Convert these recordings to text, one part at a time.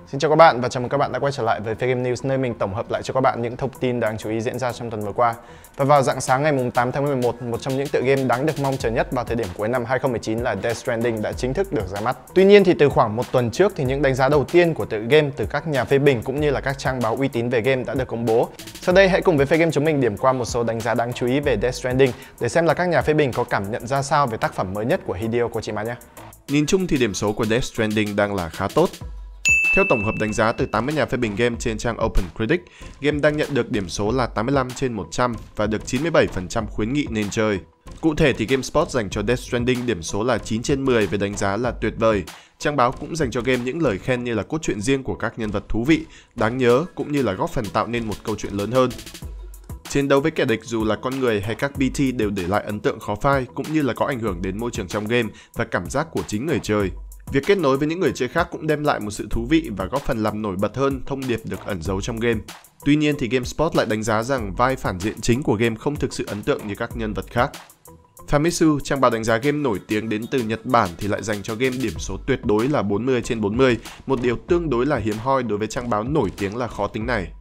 Xin chào các bạn và chào mừng các bạn đã quay trở lại với Fair Game News, nơi mình tổng hợp lại cho các bạn những thông tin đáng chú ý diễn ra trong tuần vừa qua. Và vào rạng sáng ngày 8 tháng 11, một trong những tựa game đáng được mong chờ nhất vào thời điểm cuối năm 2019 là Death Stranding đã chính thức được ra mắt. Tuy nhiên thì từ khoảng một tuần trước thì những đánh giá đầu tiên của tựa game từ các nhà phê bình cũng như là các trang báo uy tín về game đã được công bố. Sau đây hãy cùng với Fair Game chúng mình điểm qua một số đánh giá đáng chú ý về Death Stranding để xem là các nhà phê bình có cảm nhận ra sao về tác phẩm mới nhất của Hideo Kojima nhé. Nhìn chung thì điểm số của Death Stranding đang là khá tốt. Theo tổng hợp đánh giá từ 80 nhà phê bình game trên trang OpenCritic, game đang nhận được điểm số là 85/100 và được 97% khuyến nghị nên chơi. Cụ thể thì GameSpot dành cho Death Stranding điểm số là 9/10 với đánh giá là tuyệt vời. Trang báo cũng dành cho game những lời khen như là cốt truyện riêng của các nhân vật thú vị, đáng nhớ cũng như là góp phần tạo nên một câu chuyện lớn hơn. Chiến đấu với kẻ địch dù là con người hay các BT đều để lại ấn tượng khó phai cũng như là có ảnh hưởng đến môi trường trong game và cảm giác của chính người chơi. Việc kết nối với những người chơi khác cũng đem lại một sự thú vị và góp phần làm nổi bật hơn thông điệp được ẩn giấu trong game. Tuy nhiên thì GameSpot lại đánh giá rằng vai phản diện chính của game không thực sự ấn tượng như các nhân vật khác. Famitsu, trang báo đánh giá game nổi tiếng đến từ Nhật Bản thì lại dành cho game điểm số tuyệt đối là 40/40, một điều tương đối là hiếm hoi đối với trang báo nổi tiếng là khó tính này.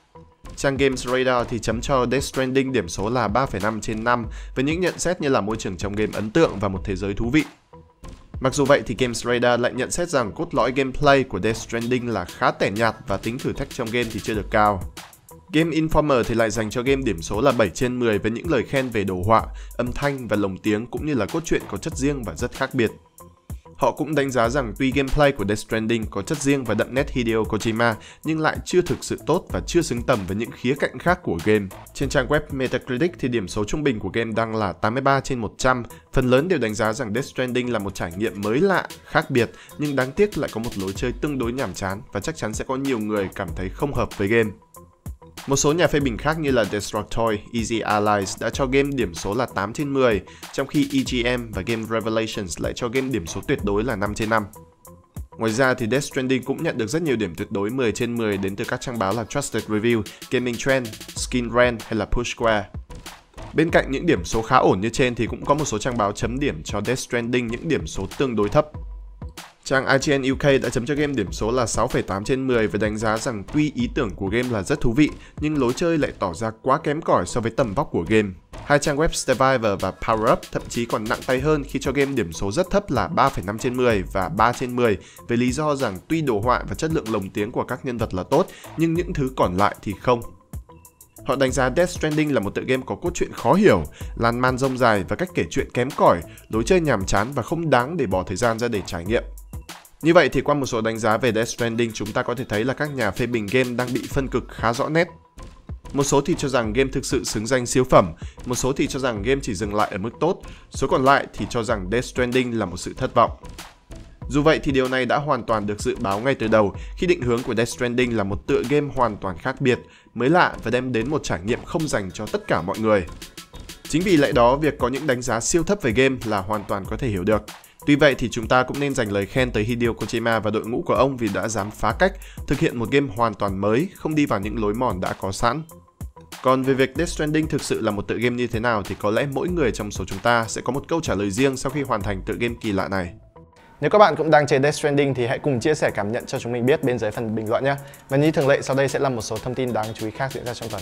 Trang Games Radar thì chấm cho Death Stranding điểm số là 3,5/5 với những nhận xét như là môi trường trong game ấn tượng và một thế giới thú vị. Mặc dù vậy thì Games Radar lại nhận xét rằng cốt lõi gameplay của Death Stranding là khá tẻ nhạt và tính thử thách trong game thì chưa được cao. Game Informer thì lại dành cho game điểm số là 7/10 với những lời khen về đồ họa, âm thanh và lồng tiếng cũng như là cốt truyện có chất riêng và rất khác biệt. Họ cũng đánh giá rằng tuy gameplay của Death Stranding có chất riêng và đậm nét Hideo Kojima nhưng lại chưa thực sự tốt và chưa xứng tầm với những khía cạnh khác của game. Trên trang web Metacritic thì điểm số trung bình của game đang là 83/100. Phần lớn đều đánh giá rằng Death Stranding là một trải nghiệm mới lạ, khác biệt nhưng đáng tiếc lại có một lối chơi tương đối nhàm chán và chắc chắn sẽ có nhiều người cảm thấy không hợp với game. Một số nhà phê bình khác như là Destructoid, Easy Allies đã cho game điểm số là 8/10, trong khi EGM và Game Revelations lại cho game điểm số tuyệt đối là 5/5. Ngoài ra thì Death Stranding cũng nhận được rất nhiều điểm tuyệt đối 10/10 đến từ các trang báo là Trusted Review, Gaming Trend, Skin Rant hay là Push Square. Bên cạnh những điểm số khá ổn như trên thì cũng có một số trang báo chấm điểm cho Death Stranding những điểm số tương đối thấp. Trang IGN UK đã chấm cho game điểm số là 6,8/10 với đánh giá rằng tuy ý tưởng của game là rất thú vị nhưng lối chơi lại tỏ ra quá kém cỏi so với tầm vóc của game. Hai trang web Survivor và Power Up thậm chí còn nặng tay hơn khi cho game điểm số rất thấp là 3,5/10 và 3/10 với lý do rằng tuy đồ họa và chất lượng lồng tiếng của các nhân vật là tốt nhưng những thứ còn lại thì không. Họ đánh giá Death Stranding là một tựa game có cốt truyện khó hiểu, lan man rông dài và cách kể chuyện kém cỏi, lối chơi nhàm chán và không đáng để bỏ thời gian ra để trải nghiệm. Như vậy thì qua một số đánh giá về Death Stranding chúng ta có thể thấy là các nhà phê bình game đang bị phân cực khá rõ nét. Một số thì cho rằng game thực sự xứng danh siêu phẩm, một số thì cho rằng game chỉ dừng lại ở mức tốt, số còn lại thì cho rằng Death Stranding là một sự thất vọng. Dù vậy thì điều này đã hoàn toàn được dự báo ngay từ đầu khi định hướng của Death Stranding là một tựa game hoàn toàn khác biệt, mới lạ và đem đến một trải nghiệm không dành cho tất cả mọi người. Chính vì lẽ đó việc có những đánh giá siêu thấp về game là hoàn toàn có thể hiểu được. Tuy vậy thì chúng ta cũng nên dành lời khen tới Hideo Kojima và đội ngũ của ông vì đã dám phá cách, thực hiện một game hoàn toàn mới, không đi vào những lối mòn đã có sẵn. Còn về việc Death Stranding thực sự là một tựa game như thế nào thì có lẽ mỗi người trong số chúng ta sẽ có một câu trả lời riêng sau khi hoàn thành tựa game kỳ lạ này. Nếu các bạn cũng đang chơi Death Stranding thì hãy cùng chia sẻ cảm nhận cho chúng mình biết bên dưới phần bình luận nhé. Và như thường lệ sau đây sẽ là một số thông tin đáng chú ý khác diễn ra trong tuần.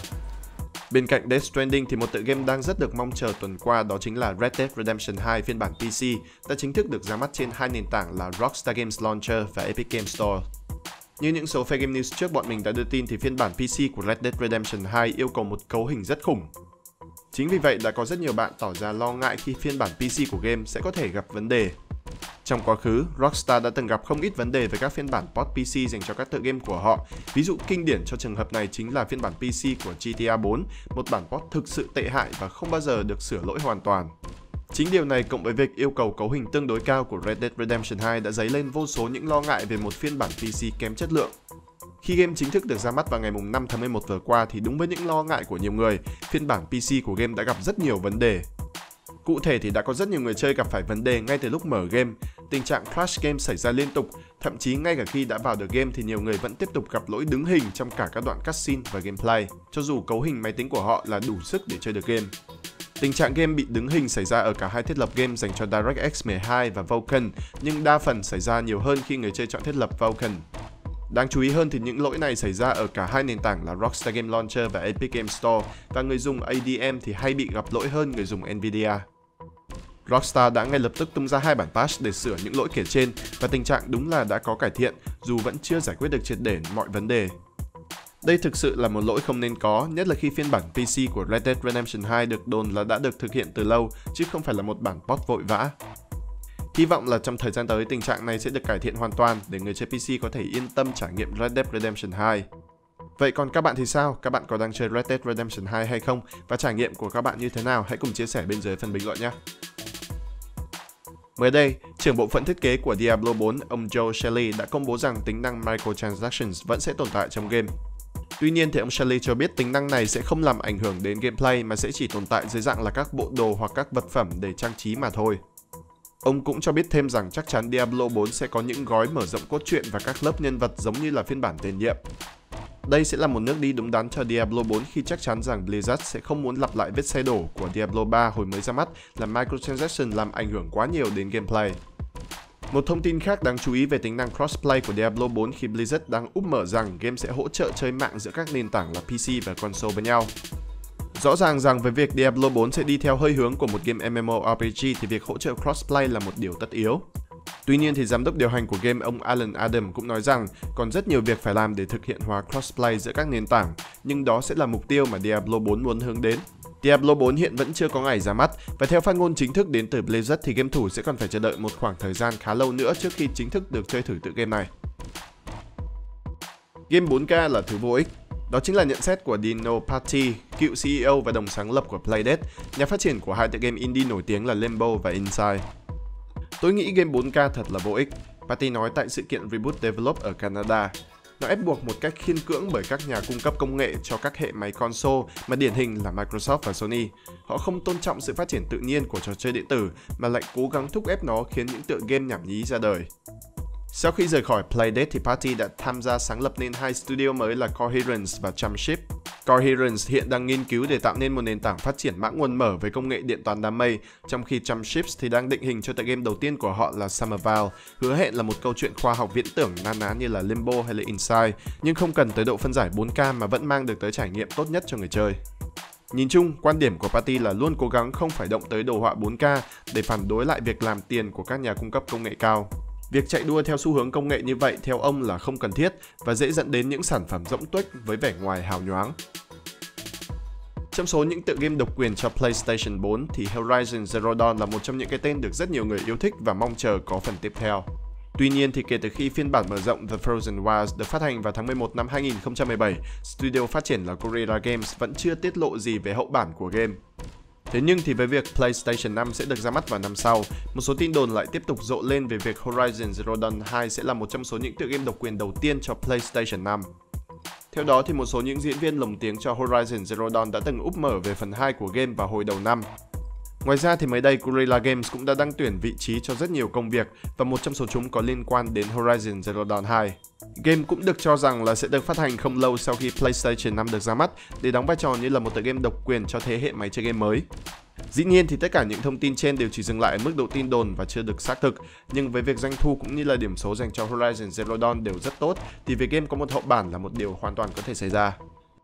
Bên cạnh Death Stranding thì một tựa game đang rất được mong chờ tuần qua đó chính là Red Dead Redemption 2 phiên bản PC đã chính thức được ra mắt trên hai nền tảng là Rockstar Games Launcher và Epic Games Store. Như những số Fair Game News trước bọn mình đã đưa tin thì phiên bản PC của Red Dead Redemption 2 yêu cầu một cấu hình rất khủng. Chính vì vậy đã có rất nhiều bạn tỏ ra lo ngại khi phiên bản PC của game sẽ có thể gặp vấn đề. Trong quá khứ, Rockstar đã từng gặp không ít vấn đề với các phiên bản port PC dành cho các tựa game của họ. Ví dụ kinh điển cho trường hợp này chính là phiên bản PC của GTA 4, một bản port thực sự tệ hại và không bao giờ được sửa lỗi hoàn toàn. Chính điều này cộng với việc yêu cầu cấu hình tương đối cao của Red Dead Redemption 2 đã dấy lên vô số những lo ngại về một phiên bản PC kém chất lượng. Khi game chính thức được ra mắt vào ngày 5 tháng 11 vừa qua thì đúng với những lo ngại của nhiều người, phiên bản PC của game đã gặp rất nhiều vấn đề. Cụ thể thì đã có rất nhiều người chơi gặp phải vấn đề ngay từ lúc mở game, tình trạng crash game xảy ra liên tục, thậm chí ngay cả khi đã vào được game thì nhiều người vẫn tiếp tục gặp lỗi đứng hình trong cả các đoạn cutscene và gameplay, cho dù cấu hình máy tính của họ là đủ sức để chơi được game. Tình trạng game bị đứng hình xảy ra ở cả hai thiết lập game dành cho DirectX 12 và Vulkan, nhưng đa phần xảy ra nhiều hơn khi người chơi chọn thiết lập Vulkan. Đáng chú ý hơn thì những lỗi này xảy ra ở cả hai nền tảng là Rockstar Game Launcher và Epic Game Store, và người dùng ADM thì hay bị gặp lỗi hơn người dùng Nvidia. Rockstar đã ngay lập tức tung ra 2 bản patch để sửa những lỗi kể trên, và tình trạng đúng là đã có cải thiện, dù vẫn chưa giải quyết được triệt để mọi vấn đề. Đây thực sự là một lỗi không nên có, nhất là khi phiên bản PC của Red Dead Redemption 2 được đồn là đã được thực hiện từ lâu, chứ không phải là một bản port vội vã. Hy vọng là trong thời gian tới tình trạng này sẽ được cải thiện hoàn toàn để người chơi PC có thể yên tâm trải nghiệm Red Dead Redemption 2. Vậy còn các bạn thì sao? Các bạn có đang chơi Red Dead Redemption 2 hay không? Và trải nghiệm của các bạn như thế nào? Hãy cùng chia sẻ bên dưới phần bình luận nhé! Mới đây, trưởng bộ phận thiết kế của Diablo 4, ông Joe Shelley đã công bố rằng tính năng microtransactions vẫn sẽ tồn tại trong game. Tuy nhiên thì ông Shelley cho biết tính năng này sẽ không làm ảnh hưởng đến gameplay mà sẽ chỉ tồn tại dưới dạng là các bộ đồ hoặc các vật phẩm để trang trí mà thôi. Ông cũng cho biết thêm rằng chắc chắn Diablo 4 sẽ có những gói mở rộng cốt truyện và các lớp nhân vật giống như là phiên bản tiền nhiệm. Đây sẽ là một nước đi đúng đắn cho Diablo 4 khi chắc chắn rằng Blizzard sẽ không muốn lặp lại vết xe đổ của Diablo 3 hồi mới ra mắt là microtransaction làm ảnh hưởng quá nhiều đến gameplay. Một thông tin khác đáng chú ý về tính năng crossplay của Diablo 4 khi Blizzard đang úp mở rằng game sẽ hỗ trợ chơi mạng giữa các nền tảng là PC và console với nhau. Rõ ràng rằng với việc Diablo 4 sẽ đi theo hơi hướng của một game MMORPG thì việc hỗ trợ crossplay là một điều tất yếu. Tuy nhiên thì giám đốc điều hành của game ông Alan Adam cũng nói rằng còn rất nhiều việc phải làm để thực hiện hóa crossplay giữa các nền tảng, nhưng đó sẽ là mục tiêu mà Diablo 4 muốn hướng đến. Diablo 4 hiện vẫn chưa có ngày ra mắt, và theo phát ngôn chính thức đến từ Blizzard thì game thủ sẽ còn phải chờ đợi một khoảng thời gian khá lâu nữa trước khi chính thức được chơi thử tựa game này. Game 4K là thứ vô ích. Đó chính là nhận xét của Dino Patti, cựu CEO và đồng sáng lập của Playdead, nhà phát triển của hai tựa game indie nổi tiếng là Limbo và Inside. Tôi nghĩ game 4K thật là vô ích, Patti nói tại sự kiện Reboot Develop ở Canada. Nó ép buộc một cách khiên cưỡng bởi các nhà cung cấp công nghệ cho các hệ máy console mà điển hình là Microsoft và Sony. Họ không tôn trọng sự phát triển tự nhiên của trò chơi điện tử mà lại cố gắng thúc ép nó khiến những tựa game nhảm nhí ra đời. Sau khi rời khỏi Playdead thì Patti đã tham gia sáng lập nên hai studio mới là Coherence và Jumpship. Coherence hiện đang nghiên cứu để tạo nên một nền tảng phát triển mã nguồn mở với công nghệ điện toán đám mây, trong khi Jumpship thì đang định hình cho tựa game đầu tiên của họ là Summervale, hứa hẹn là một câu chuyện khoa học viễn tưởng na ná như là Limbo hay là Inside, nhưng không cần tới độ phân giải 4K mà vẫn mang được tới trải nghiệm tốt nhất cho người chơi. Nhìn chung, quan điểm của Patti là luôn cố gắng không phải động tới đồ họa 4K để phản đối lại việc làm tiền của các nhà cung cấp công nghệ cao. Việc chạy đua theo xu hướng công nghệ như vậy theo ông là không cần thiết và dễ dẫn đến những sản phẩm rỗng tuếch với vẻ ngoài hào nhoáng. Trong số những tựa game độc quyền cho PlayStation 4 thì Horizon Zero Dawn là một trong những cái tên được rất nhiều người yêu thích và mong chờ có phần tiếp theo. Tuy nhiên thì kể từ khi phiên bản mở rộng The Frozen Wilds được phát hành vào tháng 11 năm 2017, studio phát triển là Guerrilla Games vẫn chưa tiết lộ gì về hậu bản của game. Thế nhưng thì với việc PlayStation 5 sẽ được ra mắt vào năm sau, một số tin đồn lại tiếp tục rộ lên về việc Horizon Zero Dawn 2 sẽ là một trong số những tựa game độc quyền đầu tiên cho PlayStation 5. Theo đó thì một số những diễn viên lồng tiếng cho Horizon Zero Dawn đã từng úp mở về phần 2 của game vào hồi đầu năm. Ngoài ra thì mới đây Guerrilla Games cũng đã đăng tuyển vị trí cho rất nhiều công việc và một trong số chúng có liên quan đến Horizon Zero Dawn 2. Game cũng được cho rằng là sẽ được phát hành không lâu sau khi PlayStation 5 được ra mắt để đóng vai trò như là một tựa game độc quyền cho thế hệ máy chơi game mới. Dĩ nhiên thì tất cả những thông tin trên đều chỉ dừng lại ở mức độ tin đồn và chưa được xác thực, nhưng với việc doanh thu cũng như là điểm số dành cho Horizon Zero Dawn đều rất tốt thì việc game có một hậu bản là một điều hoàn toàn có thể xảy ra.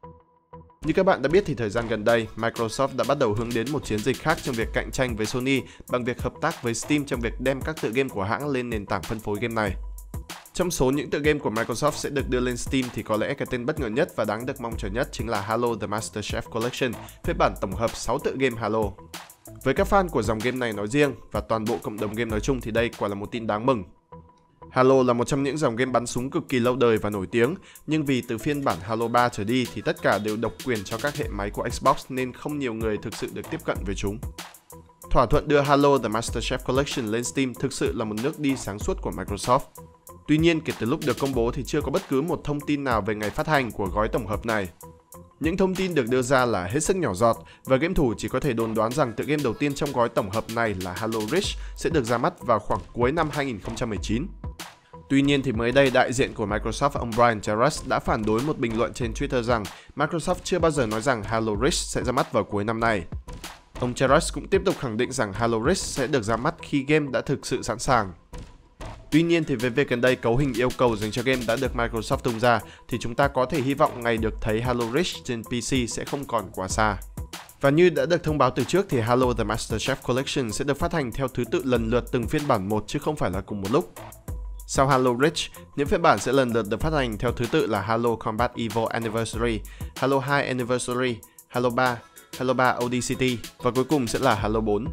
Như các bạn đã biết thì thời gian gần đây, Microsoft đã bắt đầu hướng đến một chiến dịch khác trong việc cạnh tranh với Sony bằng việc hợp tác với Steam trong việc đem các tựa game của hãng lên nền tảng phân phối game này. Trong số những tựa game của Microsoft sẽ được đưa lên Steam thì có lẽ cái tên bất ngờ nhất và đáng được mong chờ nhất chính là Halo The Master Chief Collection, phiên bản tổng hợp 6 tựa game Halo. Với các fan của dòng game này nói riêng và toàn bộ cộng đồng game nói chung thì đây quả là một tin đáng mừng. Halo là một trong những dòng game bắn súng cực kỳ lâu đời và nổi tiếng, nhưng vì từ phiên bản Halo 3 trở đi thì tất cả đều độc quyền cho các hệ máy của Xbox nên không nhiều người thực sự được tiếp cận với chúng. Thỏa thuận đưa Halo The Master Chief Collection lên Steam thực sự là một nước đi sáng suốt của Microsoft. Tuy nhiên, kể từ lúc được công bố thì chưa có bất cứ một thông tin nào về ngày phát hành của gói tổng hợp này. Những thông tin được đưa ra là hết sức nhỏ giọt và game thủ chỉ có thể đồn đoán rằng tựa game đầu tiên trong gói tổng hợp này là Halo Reach sẽ được ra mắt vào khoảng cuối năm 2019. Tuy nhiên thì mới đây đại diện của Microsoft ông Brian Charras đã phản đối một bình luận trên Twitter rằng Microsoft chưa bao giờ nói rằng Halo Reach sẽ ra mắt vào cuối năm nay. Ông Charras cũng tiếp tục khẳng định rằng Halo Reach sẽ được ra mắt khi game đã thực sự sẵn sàng. Tuy nhiên thì về việc gần đây cấu hình yêu cầu dành cho game đã được Microsoft tung ra thì chúng ta có thể hy vọng ngày được thấy Halo Reach trên PC sẽ không còn quá xa. Và như đã được thông báo từ trước thì Halo The Master Chief Collection sẽ được phát hành theo thứ tự lần lượt từng phiên bản một chứ không phải là cùng một lúc. Sau Halo Reach, những phiên bản sẽ lần lượt được phát hành theo thứ tự là Halo Combat Evo Anniversary, Halo 2 Anniversary, Halo 3, Halo 3 ODST và cuối cùng sẽ là Halo 4.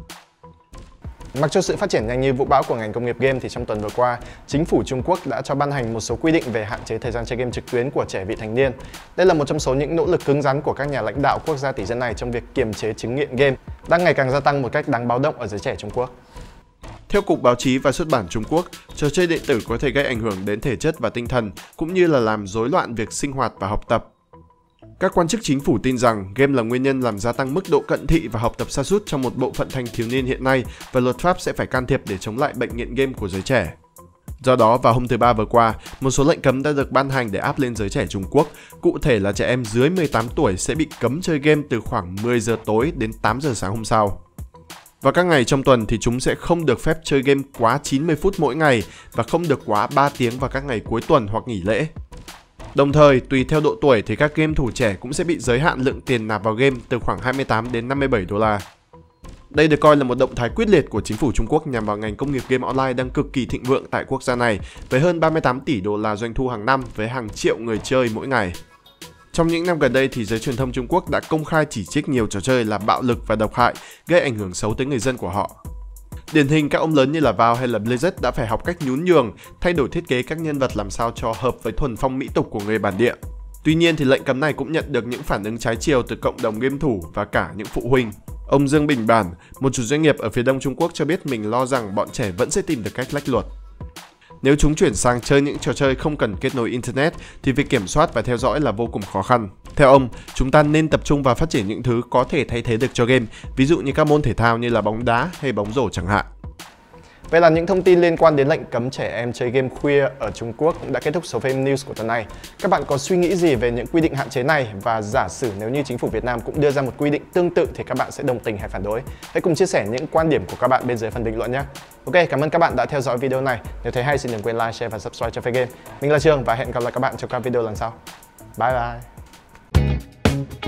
Mặc cho sự phát triển nhanh như vũ bão của ngành công nghiệp game thì trong tuần vừa qua, chính phủ Trung Quốc đã cho ban hành một số quy định về hạn chế thời gian chơi game trực tuyến của trẻ vị thành niên. Đây là một trong số những nỗ lực cứng rắn của các nhà lãnh đạo quốc gia tỷ dân này trong việc kiềm chế chứng nghiện game, đang ngày càng gia tăng một cách đáng báo động ở giới trẻ Trung Quốc. Theo Cục Báo chí và Xuất bản Trung Quốc, trò chơi điện tử có thể gây ảnh hưởng đến thể chất và tinh thần, cũng như là làm rối loạn việc sinh hoạt và học tập. Các quan chức chính phủ tin rằng game là nguyên nhân làm gia tăng mức độ cận thị và học tập sa sút trong một bộ phận thanh thiếu niên hiện nay và luật pháp sẽ phải can thiệp để chống lại bệnh nghiện game của giới trẻ. Do đó, vào hôm thứ Ba vừa qua, một số lệnh cấm đã được ban hành để áp lên giới trẻ Trung Quốc. Cụ thể là trẻ em dưới 18 tuổi sẽ bị cấm chơi game từ khoảng 10 giờ tối đến 8 giờ sáng hôm sau. Vào các ngày trong tuần thì chúng sẽ không được phép chơi game quá 90 phút mỗi ngày và không được quá 3 tiếng vào các ngày cuối tuần hoặc nghỉ lễ. Đồng thời, tùy theo độ tuổi thì các game thủ trẻ cũng sẽ bị giới hạn lượng tiền nạp vào game từ khoảng 28 đến 57 đô la. Đây được coi là một động thái quyết liệt của chính phủ Trung Quốc nhằm vào ngành công nghiệp game online đang cực kỳ thịnh vượng tại quốc gia này, với hơn 38 tỷ đô la doanh thu hàng năm với hàng triệu người chơi mỗi ngày. Trong những năm gần đây thì giới truyền thông Trung Quốc đã công khai chỉ trích nhiều trò chơi là bạo lực và độc hại, gây ảnh hưởng xấu tới người dân của họ. Điển hình các ông lớn như là Valve hay là Blizzard đã phải học cách nhún nhường, thay đổi thiết kế các nhân vật làm sao cho hợp với thuần phong mỹ tục của người bản địa. Tuy nhiên thì lệnh cấm này cũng nhận được những phản ứng trái chiều từ cộng đồng game thủ và cả những phụ huynh. Ông Dương Bình Bản, một chủ doanh nghiệp ở phía đông Trung Quốc cho biết mình lo rằng bọn trẻ vẫn sẽ tìm được cách lách luật. Nếu chúng chuyển sang chơi những trò chơi không cần kết nối Internet thì việc kiểm soát và theo dõi là vô cùng khó khăn. Theo ông, chúng ta nên tập trung vào phát triển những thứ có thể thay thế được cho game, ví dụ như các môn thể thao như là bóng đá hay bóng rổ chẳng hạn. Vậy là những thông tin liên quan đến lệnh cấm trẻ em chơi game khuya ở Trung Quốc cũng đã kết thúc số Fame News của tuần này. Các bạn có suy nghĩ gì về những quy định hạn chế này và giả sử nếu như chính phủ Việt Nam cũng đưa ra một quy định tương tự thì các bạn sẽ đồng tình hay phản đối? Hãy cùng chia sẻ những quan điểm của các bạn bên dưới phần bình luận nhé. Ok, cảm ơn các bạn đã theo dõi video này. Nếu thấy hay xin đừng quên like, share và subscribe cho Faye Game. Mình là Trường và hẹn gặp lại các bạn trong các video lần sau. Bye bye.